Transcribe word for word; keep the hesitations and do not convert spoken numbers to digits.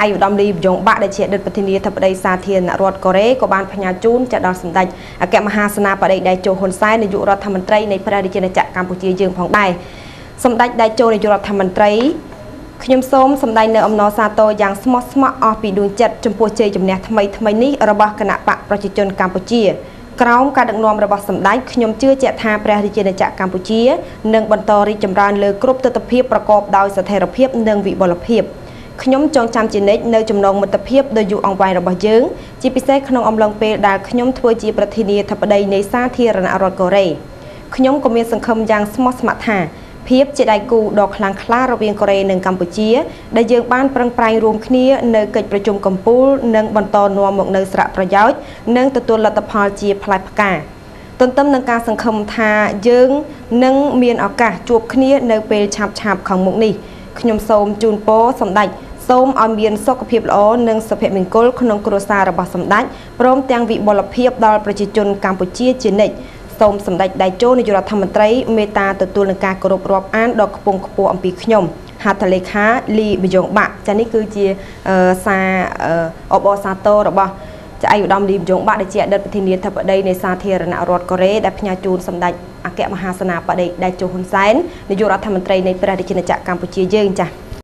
អាយុដំលីបយងបាក់ដែលជាអតីតប្រធានាធិបតីសាធារណរដ្ឋកូរ៉េក៏បានផ្ញើជូនចាត់ដល់សម្ដេចអគ្គមហាសេនាបតីដៃជោហ៊ុនសែននាយករដ្ឋមន្ត្រីនៃព្រះរាជាណាចក្រកម្ពុជាយើងផងដែរសម្ដេចដៃជោនាយករដ្ឋមន្ត្រីខ្ញុំសូមសម្ដែងនៅអំណរសាទរយ៉ាងស្មោះស្ម័គ្រអស់ពីដួងចិត្តចំពោះជ័យជំនះថ្មីថ្មីនេះរបស់គណៈបកប្រជាជនកម្ពុជាក្រោមការដឹកនាំរបស់សម្ដេចខ្ញុំជឿជាក់ថាព្រះរាជាណាចក្រកម្ពុជានឹងបន្តរីកចម្រើនលើគ្រប់ទិដ្ឋភាពប្រកបដោយស្ថិរភាពនិងវិបុលភាពខ្ញុំចងចាំជានិច្ចនៅចំណងមិត្តភាពដ៏យូរអង្វែងរបស់យើងជាពិសេសក្នុងអំឡុងពេលដែលខ្ញុំធ្វើជាប្រធានាធិបតីនៃសាធារណរដ្ឋកូរ៉េខ្ញុំក៏មានសង្ឃឹមយ៉ាងស្មោះស្ម័គ្រថាភាពជាដៃគូដ៏ខ្លាំងក្លារវាងកូរ៉េនិងកម្ពុជាដែលយើងបានប្រឹងប្រែងរួមគ្នានៅកិច្ចប្រជុំកំពូលនិងបន្តនាំមកនៅសារៈប្រយោជន៍និងទទួលលទ្ធផលជាផ្លែផ្កាទន្ទឹមនឹងការសង្ឃឹមថាយើងនឹងមានឱកាសជួបគ្នានៅពេលឆាប់ឆាប់ខាងមុខនេះខ្ញុំសូមជូនពរសម្ដេចសូមឲ្យមានសុខភាពល្អនិងសុភមង្គលក្នុងគ្រួសាររបស់សម្ដេចព្រមទាំងវិបុលភាពដល់ប្រជាជនកម្ពុជាជានិច្ចសូមសម្ដេចដៃជោនាយករដ្ឋមន្ត្រីមេត្តាទទួលនឹងការគោរពរាប់អានដ៏ខ្ពង់ខ្ពស់អំពីខ្ញុំហត្ថលេខាលីបយងបាក់ចានេះគឺជាសារអបអរសាទររបស់ចៅអាយុដំលីបយងបាក់ដែលជាអតីតប្រធានាធិបតីនៃសាធារណរដ្ឋកូរ៉េដែលផ្ញើជូនសម្ដេចអគ្គមហាសេនាបតីដៃជោហ៊ុនសែននាយករដ្ឋមន្ត្រីនៃព្រះរាជាណាចក្រកម្ពុជាយើងចា